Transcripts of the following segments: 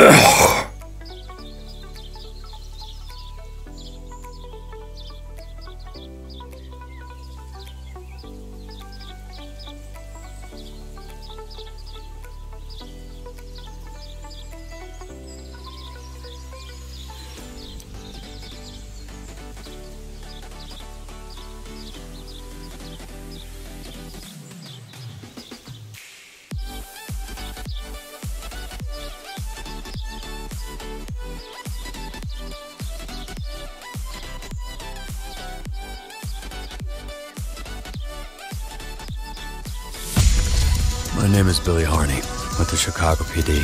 My name is Billy Harney with the Chicago PD.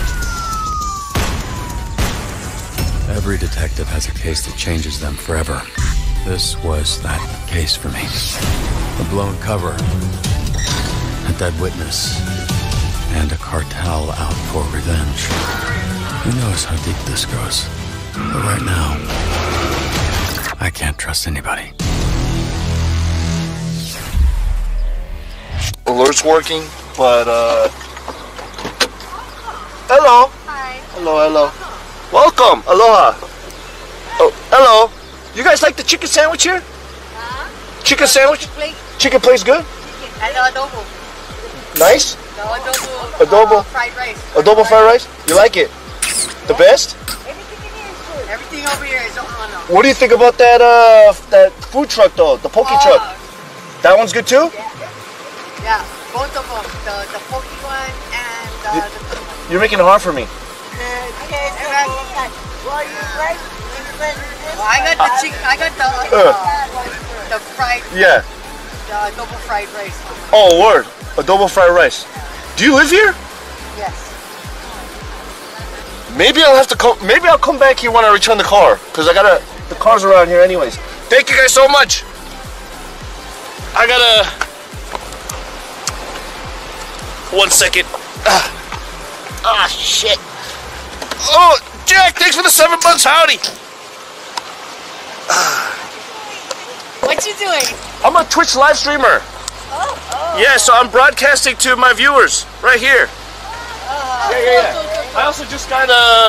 Every detective has a case that changes them forever. This was that case for me. A blown cover, a dead witness, and a cartel out for revenge. Who knows how deep this goes? But right now, I can't trust anybody. Alert's working, but hello. Hi. Hello. Welcome. Aloha. Oh, hello. You guys like the chicken sandwich here? Chicken sandwich? Chicken plate's good? And adobo. Nice? No, Adobo. Fried rice. Adobo fried rice? You like it? The best? Everything in here is good. Everything over here is on. What do you think about that that food truck though? The poke truck? That one's good too? Yeah, both of them. The poke one and the good one. You're making it hard for me. Well, I got the chicken. I got the fried. Yeah. The adobo fried rice. Oh, word. Adobo fried rice. Do you live here? Yes. Maybe I'll have to come. Maybe I'll come back here when I return the car, cause the car's around here anyways. Thank you guys so much. I gotta. 1 second. Ah, shit. Oh, Jack, thanks for the 7 months. Howdy. What you doing? I'm a Twitch live streamer. Oh. Yeah, so I'm broadcasting to my viewers right here. Yeah. I also just got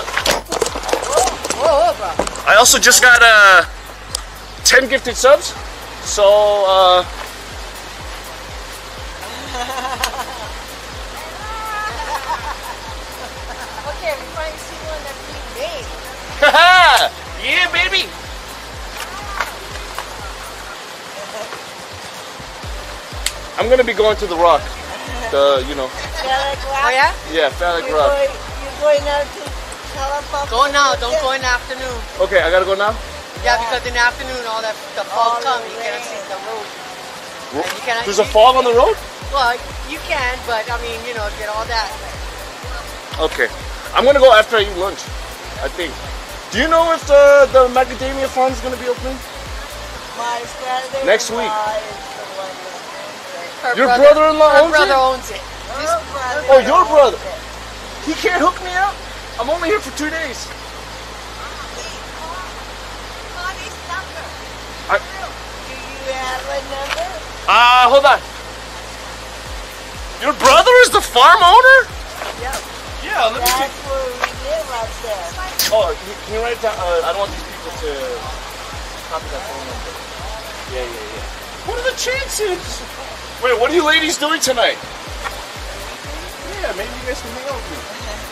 bro. I also just got 10 gifted subs. So Okay, we finally see one that's being made. haha! Yeah, baby. I'm gonna be going to the Rock. Oh yeah? Yeah, Phallic Rock. You're going out to California? Go now. Don't go in the afternoon. Okay, I gotta go now. Yeah, because in the afternoon all that the fog comes, you cannot see the road. And you cannot There's a fog on the road? Well, you can, but I mean, you know, get all that. Okay. I'm gonna go after I eat lunch, I think. Do you know if the macadamia farm is gonna be opening? My brother Next week. Her Your brother-in-law her owns it? brother owns it. Oh, your brother. He can't hook me up? I'm only here for 2 days. Do you have a number? Hold on. Your brother is the farm owner? Yep. Yeah, let me see. That's where we live up there. Oh, can you write it down? I don't want these people to copy that phone number. Yeah. What are the chances? Wait, what are you ladies doing tonight? Yeah, maybe you guys can hang out with me.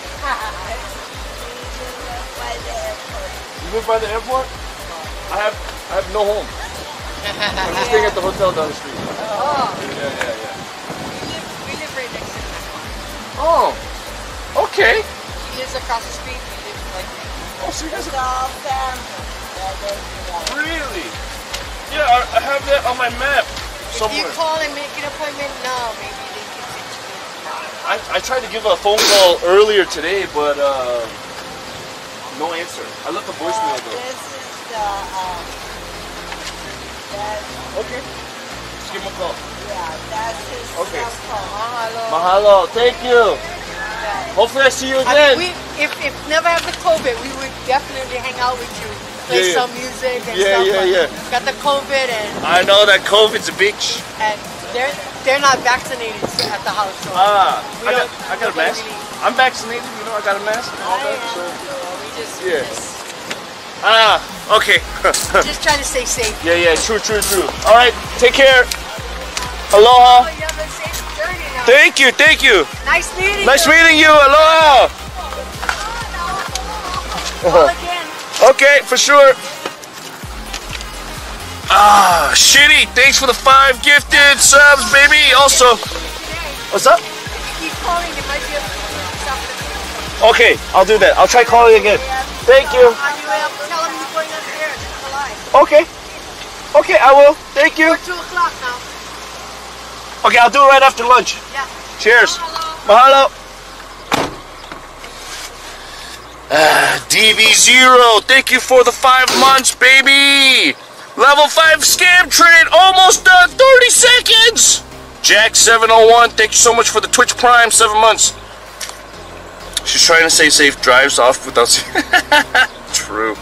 You live by the airport? I have no home. I'm just staying at the hotel down the street. Oh. Yeah. We live right next to him. Oh, okay. He lives across the street. We live like Oh, so you guys It's are... all family. Really? Yeah, I have that on my map somewhere. If you call and make an appointment now, maybe they can sit you in. I tried to give a phone call earlier today, but no answer. I left a voicemail though. This is the, Okay. Just give him a call. yeah, that's his Okay. cell phone. Mahalo. Mahalo. Thank you. Hopefully I see you again. I mean, if never have the COVID, we would definitely hang out with you, play some music and stuff. Yeah. Got the COVID and I know that COVID's a bitch. there they're not vaccinated at the house. So I we don't- got a mask. really- I'm vaccinated, you know, I got a mask and all that, so. we just, Okay. just trying to stay safe. Yeah, true. All right, take care. Aloha. Oh, you have a safe journey now. Thank you. Nice meeting you. Nice meeting you. Aloha. Call again. Okay, for sure. Shitty. Thanks for the 5 gifted subs, baby. Also, what's up? Keep calling. It might be a Okay, I'll do that. I'll try calling again. Thank you. On your way up, tell them you're going upstairs. It's alive. Okay, I will. Thank you. 2 o'clock now. Okay, I'll do it right after lunch. Yeah. Cheers. Hello. Mahalo. DV0, thank you for the 5 months, baby. Level 5 scam trade, almost done. 30 seconds. Jack701, thank you so much for the Twitch Prime, 7 months. She's trying to say safe drives off without. True.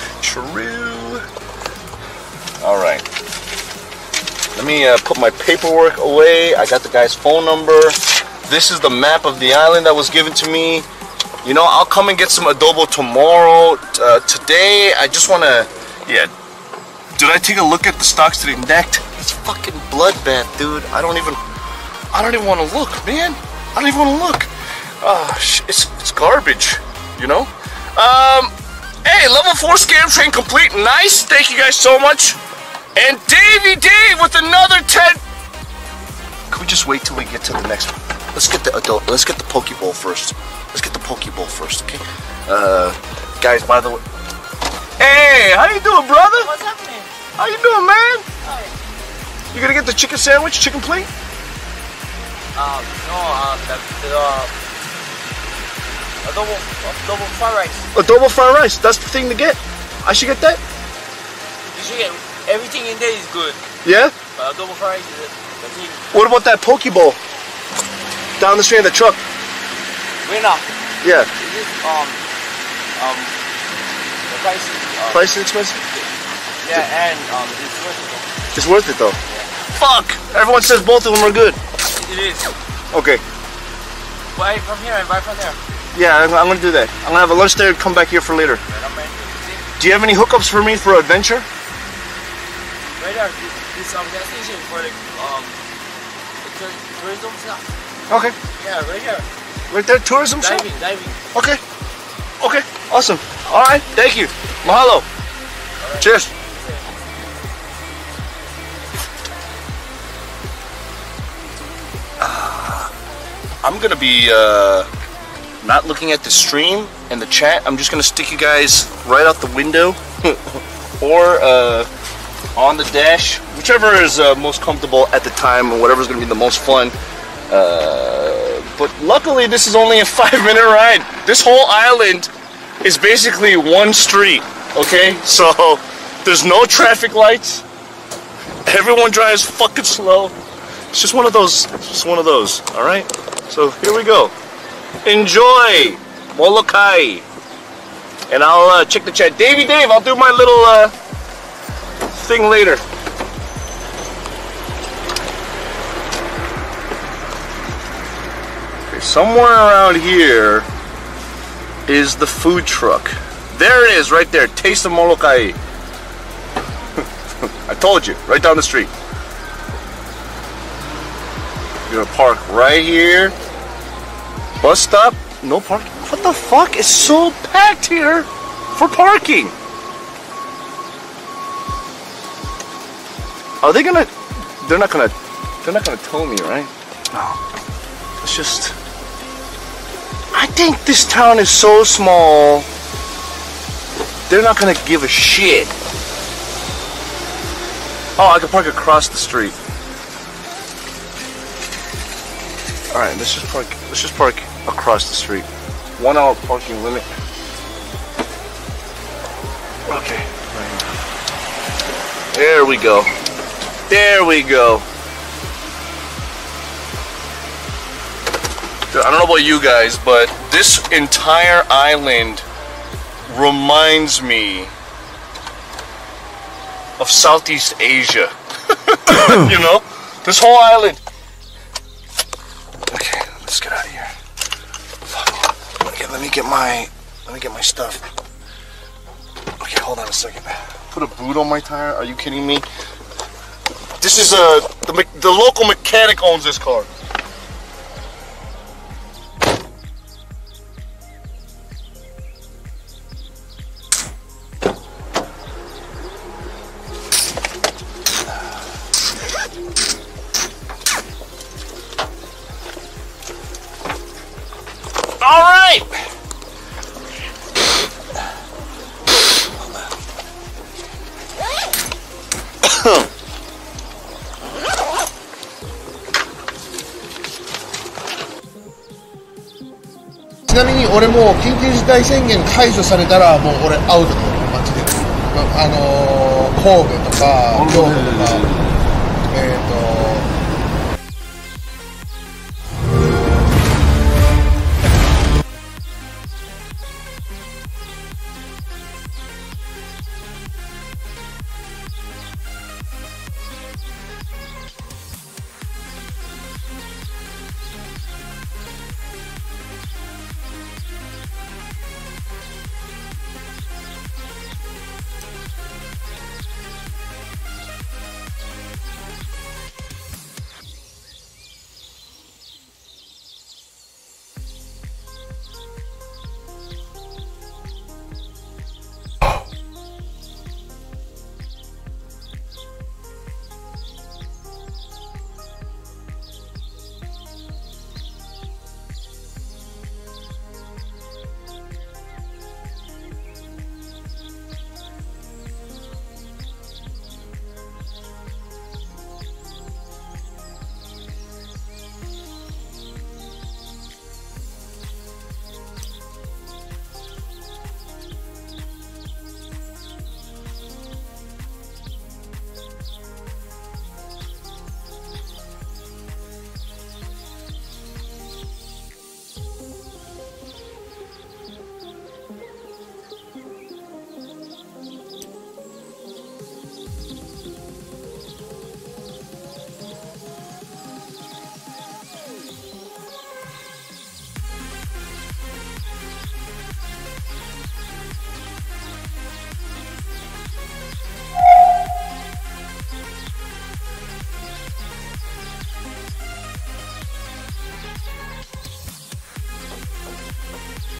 All right. Let me put my paperwork away. I got the guy's phone number. This is the map of the island that was given to me. You know, I'll come and get some adobo tomorrow. Today, I just want to. Yeah. Did I take a look at the stocks today? Necked. It's fucking bloodbath, dude. I don't even want to look, man. I don't even want to look. It's garbage, you know? Hey, level 4 scam train complete. Nice. Thank you guys so much. And Davey Dave with another 10. Can we just wait till we get to the next one? Let's get the Pokeball first. Okay? Guys, by the way. Hey, how you doing, brother? What's happening? How you doing, man? Hi. You gonna get the chicken sandwich, chicken plate? Adobo fried rice. Adobo fried rice. That's the thing to get. I should get that. You should get everything in there is good. Yeah. But adobo fried rice is the thing. What about that Pokeball? Down the street in the truck. Right now, Yeah. is this the price? Price is expensive. Yeah, and it's worth it. It's worth it though. Fuck! Everyone says both of them are good. It is. Okay. Buy from here and buy from there. Yeah, I'm gonna do that. I'm gonna have a lunch there and come back here for later. Do you have any hookups for me for adventure? Right there, this gas station for the tourism stuff. Okay. Yeah, right here. Right there, tourism shop? Diving. Okay. Okay. Awesome. Alright, thank you. Mahalo. Cheers. I'm gonna be not looking at the stream and the chat. I'm just gonna stick you guys right out the window or on the dash, whichever is most comfortable at the time, and whatever's gonna be the most fun. But luckily, this is only a 5-minute ride. This whole island is basically one street. Okay, so there's no traffic lights. Everyone drives fucking slow. It's just one of those. It's just one of those. All right. So here we go. Enjoy Molokai, and I'll check the chat. Davey Dave, I'll do my little thing later. Okay, somewhere around here is the food truck. There it is, right there. Taste of Molokai. I told you, right down the street. You're gonna park right here. Bus stop, no parking. What the fuck? It's so packed here for parking. Are they gonna? They're not gonna tow me, right? No. It's just. I think this town is so small. They're not gonna give a shit. Oh, I can park across the street. All right, let's just park across the street. 1 hour parking limit. Okay. There we go. There we go. I don't know about you guys, but this entire island reminds me of Southeast Asia. You know, this whole island Let's get out of here. Okay, let me get my stuff. Okay, hold on a second. Put a boot on my tire? Are you kidding me? This is the local mechanic owns this car. All right. ちなみに俺も緊急事態宣言解除されたらもう俺アウトだよマジで。神戸とか京都とか